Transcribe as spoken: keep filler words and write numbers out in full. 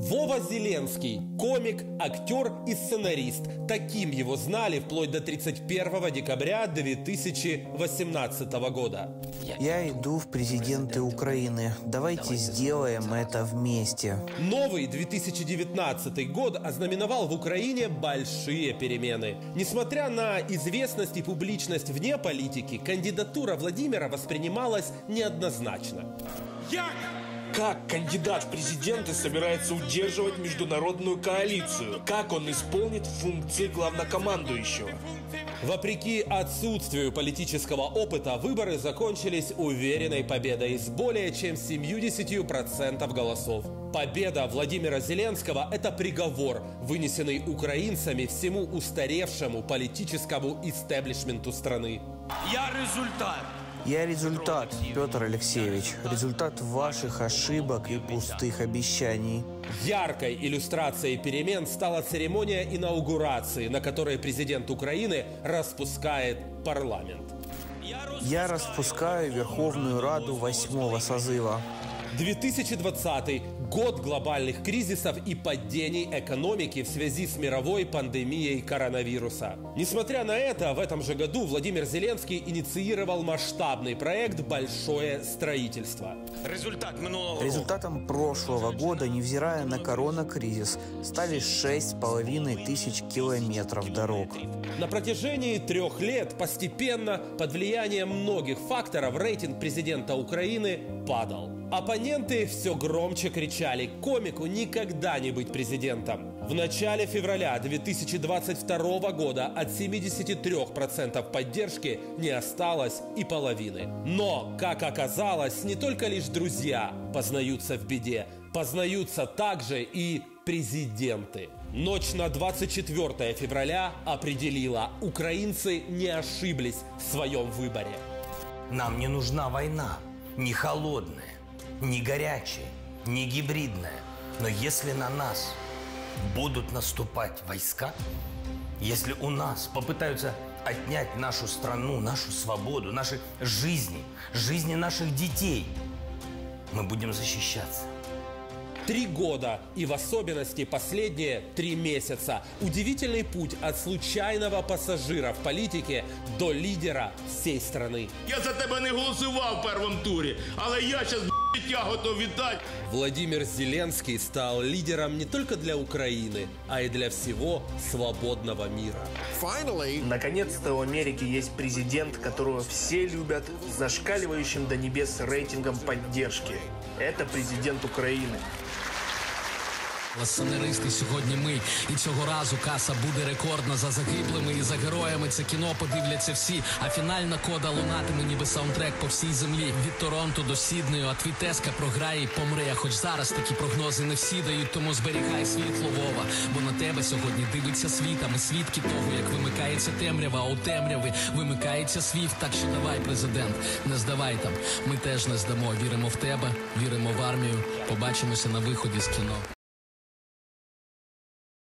Вова Зеленский – комик, актер и сценарист. Таким его знали вплоть до тридцать первого декабря две тысячи восемнадцатого года. Я иду в президенты Украины. Давайте сделаем это вместе. Новый две тысячи девятнадцатый год ознаменовал в Украине большие перемены. Несмотря на известность и публичность вне политики, кандидатура Владимира воспринималась неоднозначно. Я... Как кандидат в президенты собирается удерживать международную коалицию? Как он исполнит функции главнокомандующего? Вопреки отсутствию политического опыта, выборы закончились уверенной победой с более чем семьюдесятью процентами голосов. Победа Владимира Зеленского – это приговор, вынесенный украинцами всему устаревшему политическому истеблишменту страны. Я результат. Я результат, Петр Алексеевич, результат ваших ошибок и пустых обещаний. Яркой иллюстрацией перемен стала церемония инаугурации, на которой президент Украины распускает парламент. Я распускаю Верховную Раду восьмого созыва. две тысячи двадцатый год глобальных кризисов и падений экономики в связи с мировой пандемией коронавируса. Несмотря на это, в этом же году Владимир Зеленский инициировал масштабный проект «Большое строительство». Результат минулого Результатом прошлого года, невзирая на коронакризис, стали шесть с половиной тысяч километров дорог. На протяжении трех лет постепенно, под влиянием многих факторов, рейтинг президента Украины падал. Оппоненты все громче кричали: комику никогда не быть президентом. В начале февраля две тысячи двадцать второго года от семидесяти трёх процентов поддержки не осталось и половины. Но, как оказалось, не только лишь друзья познаются в беде, познаются также и президенты. Ночь на двадцать четвёртое февраля определила: украинцы не ошиблись в своем выборе. Нам не нужна война, не холодная, не горячая, не гибридная. Но если на нас будут наступать войска, если у нас попытаются отнять нашу страну, нашу свободу, наши жизни, жизни наших детей, мы будем защищаться. Три года, и в особенности последние три месяца. Удивительный путь от случайного пассажира в политике до лидера всей страны. Я за тебе не голосував в першому турі, але я зараз життя готов віддати. Владимир Зеленский стал лидером не только для Украины, а и для всего свободного мира. Наконец-то у Америки есть президент, которого все любят, с зашкаливающим до небес рейтингом поддержки. Это президент Украины. Сценаристи сьогодні ми, і цього разу каса буде рекордна. За загиблими і за героями це кіно подивляться всі, а фінальна кода лунатиме ніби саундтрек по всій землі. Від Торонто до Сіднею, а твій Теска програє і помре. Хоч зараз такі прогнози не всі дають, тому зберігай світло, Вова, бо на тебе сьогодні дивиться світ, а ми свідки того, як вимикається темрява, а у темряви вимикається світ. Так що давай, президент, не здавай там, ми теж не здамо. Віримо в тебе, віримо в армію, побачимося на виході з кіно.